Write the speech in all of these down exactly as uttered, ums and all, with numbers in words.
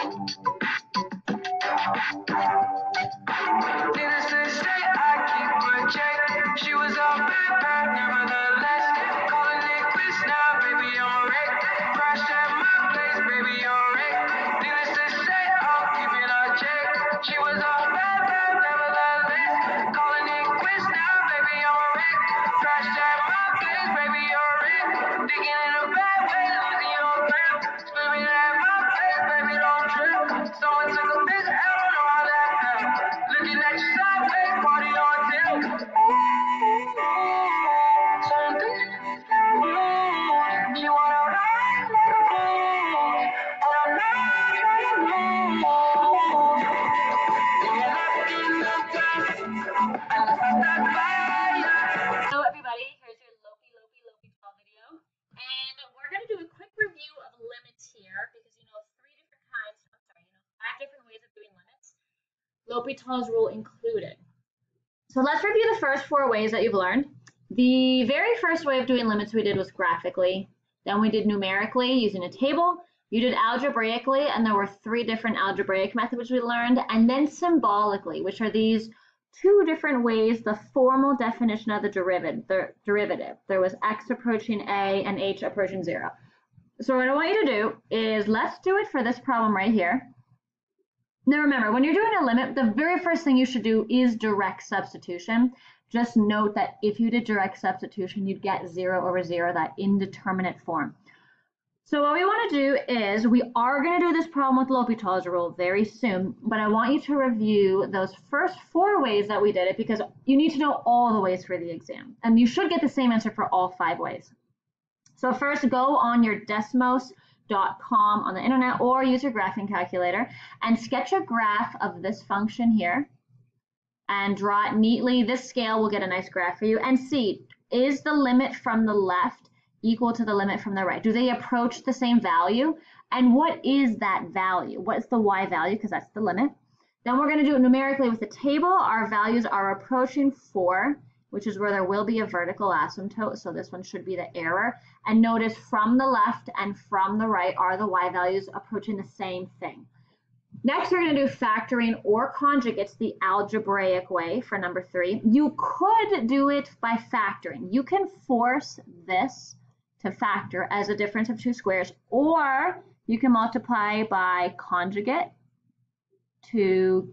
Needless to say, I keep her check. She was all bad, bad, nevertheless. Calling it quits now, baby, I'm a wreck. Crashed at my place, baby, I'm a wreck. Needless to say, I'm keeping her check. She was all bad, bad, nevertheless. Calling it quits now, baby, I'm a wreck. Crashed at my place, baby, I'm a wreck. Thinking in a bad way, losing your grip. Screaming at my face, baby, don't trip. Someone took a big L, don't know how that felt. Looking at you sideways, party on tilt. Some things you lose. You wanna ride like a blues, but I'm not trying to lose. Then you're left in the dust, unless I stop by you. Hello everybody, here's your Lopi Lopi Lopi twelve video, and we're going to do a quick review of limits here because you know three different kinds, I'm sorry, you know five different ways of doing limits, L'Hopital's rule included. So let's review the first four ways that you've learned. The very first way of doing limits we did was graphically, then we did numerically using a table, you did algebraically, and there were three different algebraic methods we learned, and then symbolically, which are these two different ways, the formal definition of the derivative. The derivative. There was x approaching a and h approaching zero. So what I want you to do is let's do it for this problem right here. Now remember, when you're doing a limit, the very first thing you should do is direct substitution. Just note that if you did direct substitution, you'd get zero over zero, that indeterminate form. So what we want to do is, we are going to do this problem with L'Hopital's rule very soon, but I want you to review those first four ways that we did it because you need to know all the ways for the exam. And you should get the same answer for all five ways. So first, go on your Desmos dot com on the internet or use your graphing calculator and sketch a graph of this function here and draw it neatly. This scale will get a nice graph for you, and see, is the limit from the left equal to the limit from the right? Do they approach the same value? And what is that value? What's the y value? Because that's the limit. Then we're going to do it numerically with the table. Our values are approaching four, which is where there will be a vertical asymptote. So this one should be the error. And notice from the left and from the right are the y values approaching the same thing. Next, we're going to do factoring or conjugates the algebraic way for number three. You could do it by factoring. You can force this to factor as a difference of two squares, or you can multiply by conjugate to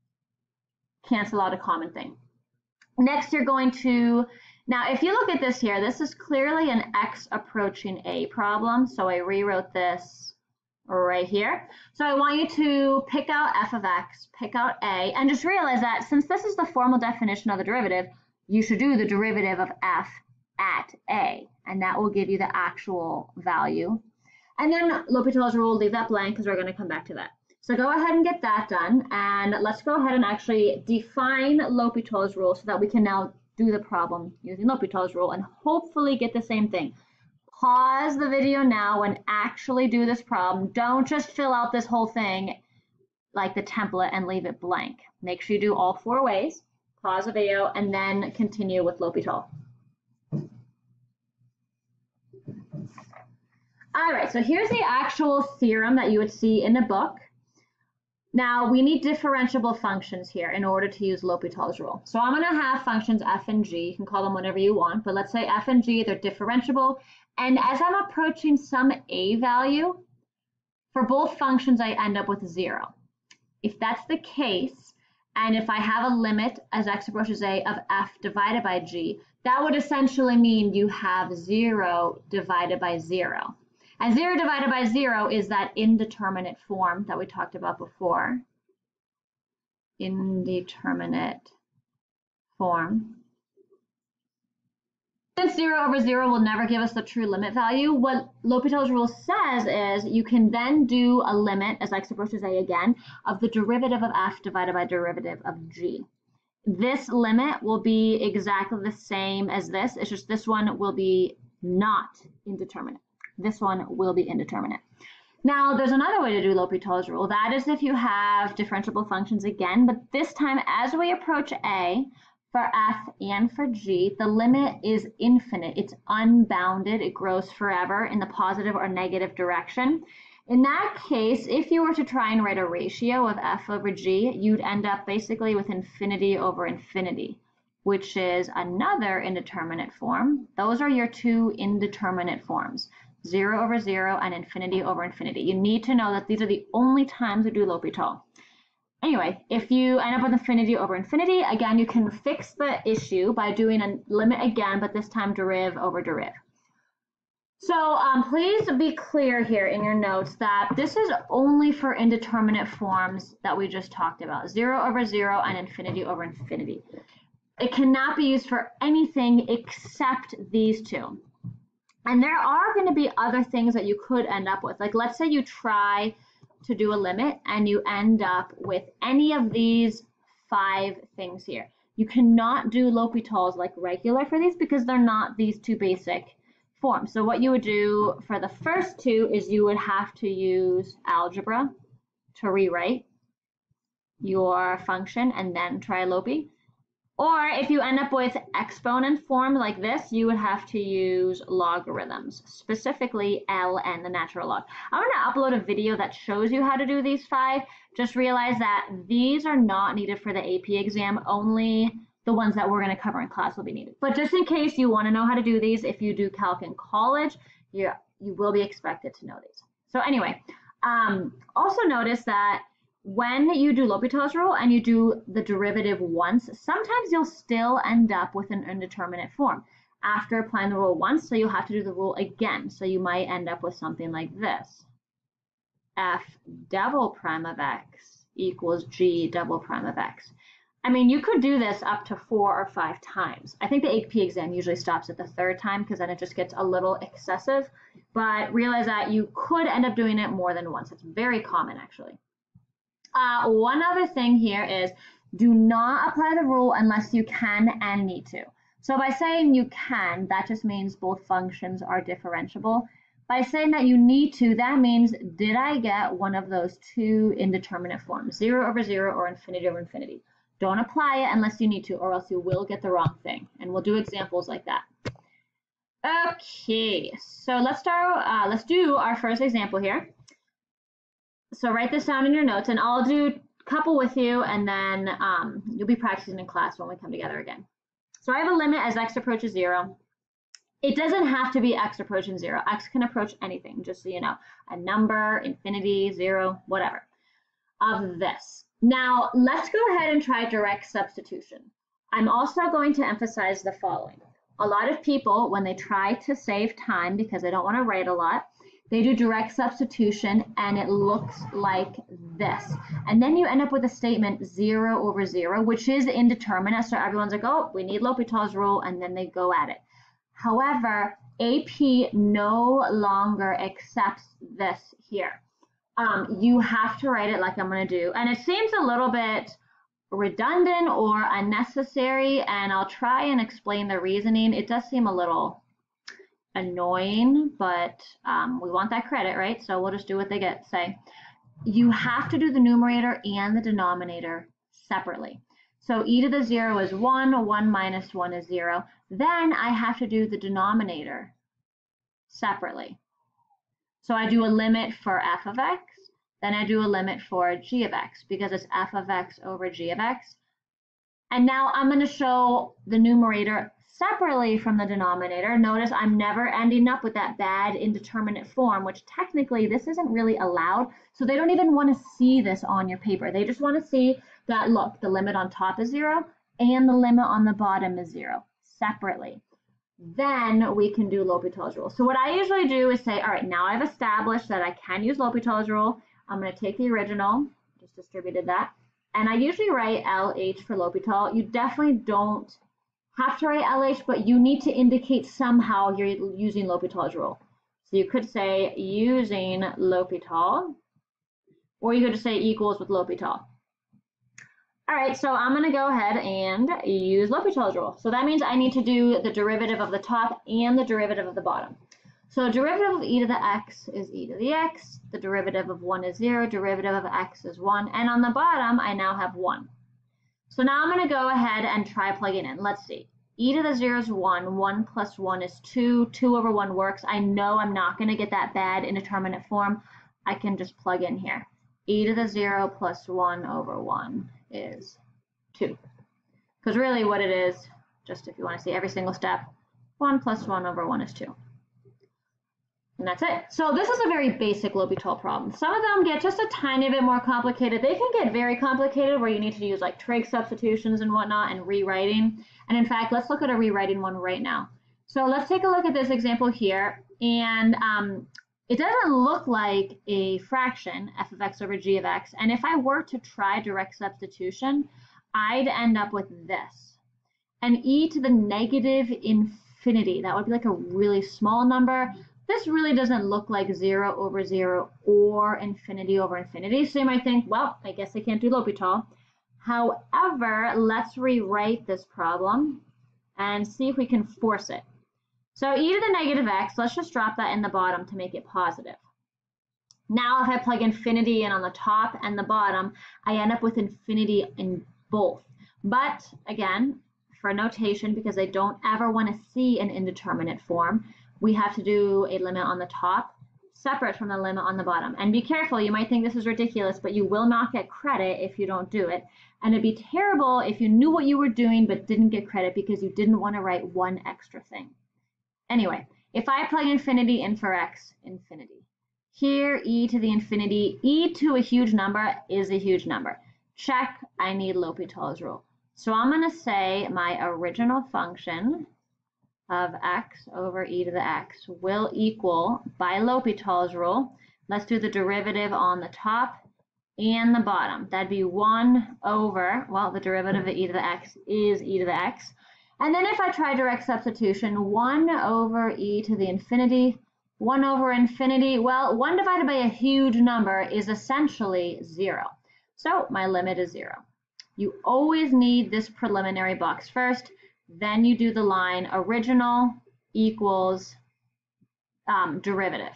cancel out a common thing. Next, you're going to, now if you look at this here, this is clearly an x approaching a problem, so I rewrote this right here. So I want you to pick out f of x, pick out a, and just realize that since this is the formal definition of the derivative, you should do the derivative of f at a, and that will give you the actual value. And then L'Hopital's rule, leave that blank because we're going to come back to that. So go ahead and get that done, and let's go ahead and actually define L'Hopital's rule so that we can now do the problem using L'Hopital's rule and hopefully get the same thing. Pause the video now and actually do this problem. Don't just fill out this whole thing like the template and leave it blank. Make sure you do all four ways, pause the video, and then continue with L'Hopital. All right, so here's the actual theorem that you would see in the book. Now, we need differentiable functions here in order to use L'Hopital's rule. So I'm going to have functions f and g. You can call them whatever you want, but let's say f and g, they're differentiable. And as I'm approaching some a value, for both functions, I end up with zero. If that's the case, and if I have a limit as x approaches a of f divided by g, that would essentially mean you have zero divided by zero. And zero divided by zero is that indeterminate form that we talked about before. Indeterminate form. Since zero over zero will never give us the true limit value, what L'Hopital's rule says is you can then do a limit, as x approaches a again, of the derivative of f divided by derivative of g. This limit will be exactly the same as this. It's just this one will be not indeterminate. This one will be indeterminate. Now, there's another way to do L'Hopital's rule. That is if you have differentiable functions again, but this time as we approach a, for f and for g, the limit is infinite. It's unbounded. It grows forever in the positive or negative direction. In that case, if you were to try and write a ratio of f over g, you'd end up basically with infinity over infinity, which is another indeterminate form. Those are your two indeterminate forms, zero over zero and infinity over infinity. You need to know that these are the only times we do L'Hopital. Anyway, if you end up with infinity over infinity, again, you can fix the issue by doing a limit again, but this time derive over derive. So um, please be clear here in your notes that this is only for indeterminate forms that we just talked about, zero over zero and infinity over infinity. It cannot be used for anything except these two. And there are going to be other things that you could end up with. Like let's say you try to do a limit and you end up with any of these five things here. You cannot do L'Hopitals like regular for these because they're not these two basic forms. So what you would do for the first two is you would have to use algebra to rewrite your function and then try Lopi. Or if you end up with exponent form like this, you would have to use logarithms, specifically L and the natural log. I'm going to upload a video that shows you how to do these five. Just realize that these are not needed for the A P exam, only the ones that we're going to cover in class will be needed. But just in case you want to know how to do these, if you do calc in college, you, you will be expected to know these. So anyway, um, also notice that when you do L'Hopital's rule and you do the derivative once, sometimes you'll still end up with an indeterminate form after applying the rule once, so you'll have to do the rule again. So you might end up with something like this. F double prime of x equals g double prime of x. I mean, you could do this up to four or five times. I think the A P exam usually stops at the third time because then it just gets a little excessive. But realize that you could end up doing it more than once. It's very common, actually. Uh, one other thing here is do not apply the rule unless you can and need to. So by saying you can, that just means both functions are differentiable. By saying that you need to, that means did I get one of those two indeterminate forms, zero over zero or infinity over infinity? Don't apply it unless you need to, or else you will get the wrong thing. And we'll do examples like that. Okay, so let's start. Uh, let's do our first example here. So write this down in your notes, and I'll do a couple with you, and then um, you'll be practicing in class when we come together again. So I have a limit as x approaches zero. It doesn't have to be x approaching zero. X can approach anything, just so you know. A number, infinity, zero, whatever, of this. Now, let's go ahead and try direct substitution. I'm also going to emphasize the following. A lot of people, when they try to save time because they don't want to write a lot, they do direct substitution and it looks like this. And then you end up with a statement zero over zero, which is indeterminate. So everyone's like, oh, we need L'Hopital's rule, and then they go at it. However, A P no longer accepts this here. Um, you have to write it like I'm going to do. And it seems a little bit redundant or unnecessary, and I'll try and explain the reasoning. It does seem a little annoying, but um, we want that credit, right? So we'll just do what they get say. You have to do the numerator and the denominator separately. So e to the zero is one, one minus one is zero. Then I have to do the denominator separately. So I do a limit for f of x, then I do a limit for g of x because it's f of x over g of x. And now I'm going to show the numerator separately from the denominator. Notice I'm never ending up with that bad indeterminate form, which technically this isn't really allowed. So they don't even want to see this on your paper. They just want to see that, look, the limit on top is zero and the limit on the bottom is zero separately. Then we can do L'Hopital's rule. So what I usually do is say, all right, now I've established that I can use L'Hopital's rule. I'm going to take the original, just distributed that, and I usually write L H for L'Hopital. You definitely don't have to write L H, but you need to indicate somehow you're using L'Hopital's rule. So you could say using L'Hopital, or you could just say equals with L'Hopital. All right, so I'm going to go ahead and use L'Hopital's rule. So that means I need to do the derivative of the top and the derivative of the bottom. So derivative of e to the x is e to the x. The derivative of one is zero. Derivative of x is one. And on the bottom, I now have one. So now I'm going to go ahead and try plugging in. Let's see. E to the zero is one. one plus one is two. two over one works. I know I'm not going to get that bad indeterminate form. I can just plug in here. E to the zero plus one over one is two. Because really what it is, just if you want to see every single step, one plus one over one is two. And that's it. So this is a very basic L'Hopital problem. Some of them get just a tiny bit more complicated. They can get very complicated where you need to use like trig substitutions and whatnot and rewriting. And in fact, let's look at a rewriting one right now. So let's take a look at this example here. And um, it doesn't look like a fraction, f of x over g of x. And if I were to try direct substitution, I'd end up with this. And e to the negative infinity, that would be like a really small number. This really doesn't look like zero over zero or infinity over infinity. So you might think, well, I guess I can't do L'Hopital. However, let's rewrite this problem and see if we can force it. So e to the negative x, let's just drop that in the bottom to make it positive. Now if I plug infinity in on the top and the bottom, I end up with infinity in both. But again, for notation, because I don't ever want to see an indeterminate form, we have to do a limit on the top separate from the limit on the bottom. And be careful, you might think this is ridiculous, but you will not get credit if you don't do it. And it'd be terrible if you knew what you were doing but didn't get credit because you didn't want to write one extra thing. Anyway, if I plug infinity in for x, infinity. Here, e to the infinity, e to a huge number is a huge number. Check, I need L'Hopital's rule. So I'm going to say my original function of x over e to the x will equal, by L'Hopital's rule, let's do the derivative on the top and the bottom. That'd be one over, well, the derivative of e to the x is e to the x. And then if I try direct substitution, one over e to the infinity, one over infinity, well, one divided by a huge number is essentially zero. So my limit is zero. You always need this preliminary box first. Then you do the line original equals um, derivative.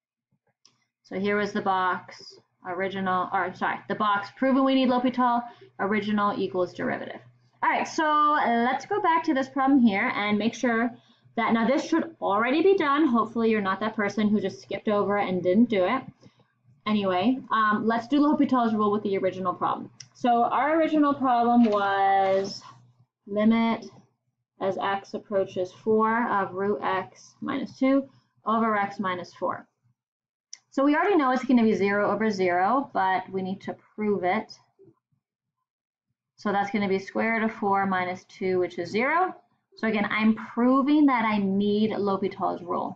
So here was the box original, or sorry, the box proving we need L'Hopital, original equals derivative. All right, so let's go back to this problem here and make sure that, now this should already be done. Hopefully you're not that person who just skipped over it and didn't do it. Anyway, um, let's do L'Hopital's rule with the original problem. So our original problem was limit as x approaches four of root x minus two over x minus four. So we already know it's going to be zero over zero, but we need to prove it. So that's going to be square root of four minus two, which is zero. So again, I'm proving that I need L'Hopital's rule.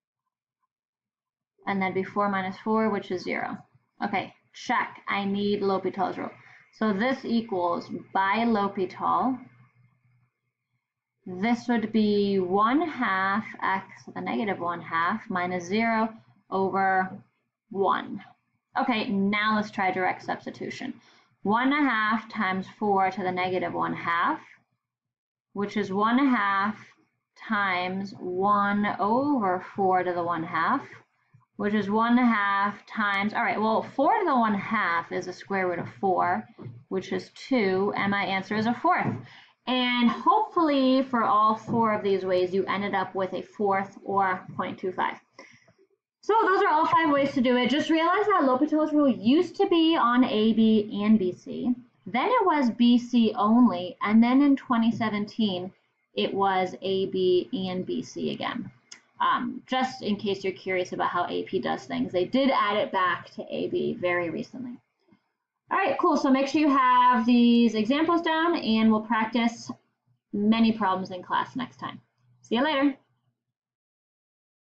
And then be four minus four, which is zero. Okay, check. I need L'Hopital's rule. So this equals, by L'Hopital, this would be one half x to the negative one half minus zero over one. Okay, now let's try direct substitution. one half times four to the negative one half, which is one half times one over four to the one half, which is one half times, all right, well, four to the one half is a square root of four, which is two, and my answer is a fourth. And hopefully for all four of these ways, you ended up with a fourth or zero point two five. So those are all five ways to do it. Just realize that L'Hopital's rule used to be on A B and B C. Then it was B C only, and then in twenty seventeen, it was A B and B C again. Um, just in case you're curious about how A P does things, they did add it back to A B very recently. All right, cool. So make sure you have these examples down, and we'll practice many problems in class next time. See you later.